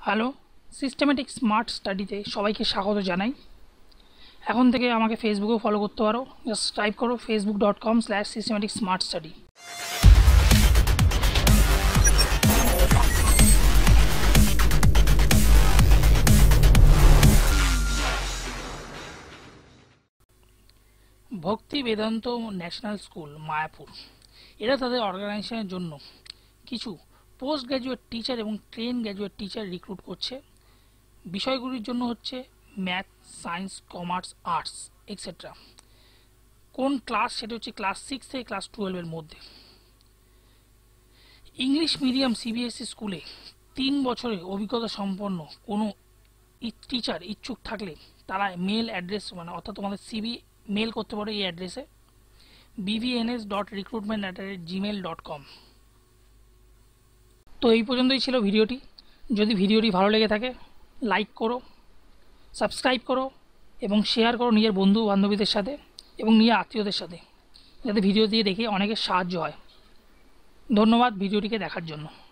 Hello, systematic smart স্টাডিতে সবাইকে স্বাগত জানাই। এখন থেকে আমাকে ফেসবুকেও ফলো করতে পারো। জাস্ট টাইপ করো facebook.com/systematic-smart-study। ভক্তি বেদান্ত ন্যাশনাল স্কুল মায়াপুর এরা তাদের অর্গানাইজেশনের জন্য কিছু পোস্ট গ্র্যাজুয়েট টিচার এবং ট্রেন গ্র্যাজুয়েট টিচার রিক্রুট করছে। বিষয়গুলির জন্য হচ্ছে math, science, commerce, arts etcetera. কোন ক্লাস সেটা হচ্ছে ক্লাস 6 থেকে ক্লাস 12-এর মধ্যে। ইংলিশ মিডিয়াম সিবিএসই স্কুলে 3 বছরের অভিজ্ঞতা সম্পন্ন কোনো টিচার ইচ্ছুক থাকলে তারা মেল অ্যাড্রেস অর্থাৎ তোমাদের সিভি মেল করতে পারো এই অ্যাড্রেসে bvns.recruitment@gmail.com। তো এই পর্যন্তই ছিল ভিডিওটি। যদি ভিডিওটি ভালো লেগে থাকে লাইক করো, সাবস্ক্রাইব করো এবং শেয়ার করো নিজের বন্ধু বান্ধবীদের সাথে এবং নিজের আত্মীয়দের সাথে, যাতে ভিডিও দিয়ে দেখে অনেকের সাহায্য হয়। ধন্যবাদ ভিডিওটিকে দেখার জন্য।